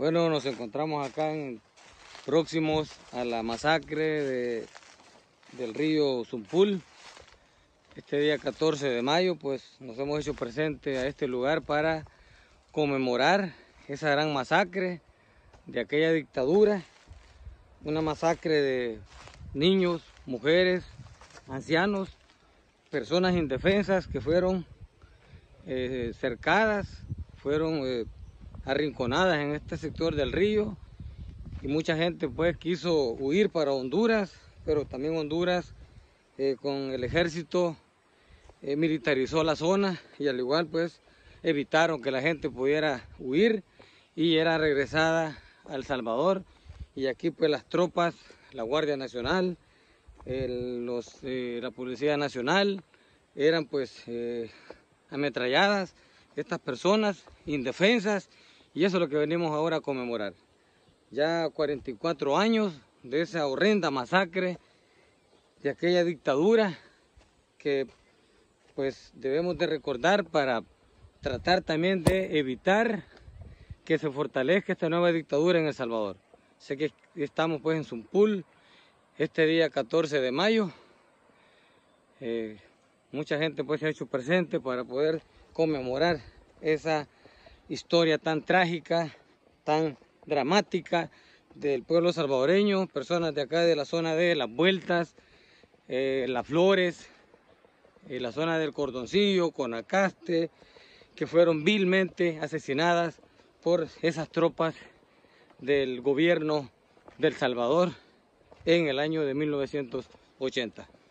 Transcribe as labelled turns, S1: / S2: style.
S1: Bueno, nos encontramos acá próximos a la masacre del río Zumpul. Este día 14 de mayo, pues nos hemos hecho presente a este lugar para conmemorar esa gran masacre de aquella dictadura. Una masacre de niños, mujeres, ancianos, personas indefensas que fueron cercadas, fueron arrinconadas en este sector del río, y mucha gente pues quiso huir para Honduras, pero también Honduras con el ejército militarizó la zona, y al igual pues evitaron que la gente pudiera huir y era regresada a El Salvador. Y aquí pues las tropas, la Guardia Nacional, la Policía Nacional, eran pues ametralladas estas personas indefensas, y eso es lo que venimos ahora a conmemorar. Ya 44 años de esa horrenda masacre, de aquella dictadura que pues debemos de recordar para tratar también de evitar que se fortalezca esta nueva dictadura en El Salvador. Sé que estamos pues en Zumpul este día 14 de mayo. Mucha gente pues se ha hecho presente para poder conmemorar esa historia tan trágica, tan dramática del pueblo salvadoreño, personas de acá de la zona de Las Vueltas, Las Flores, la zona del Cordoncillo, Conacaste, que fueron vilmente asesinadas por esas tropas del gobierno del Salvador en el año de 1980.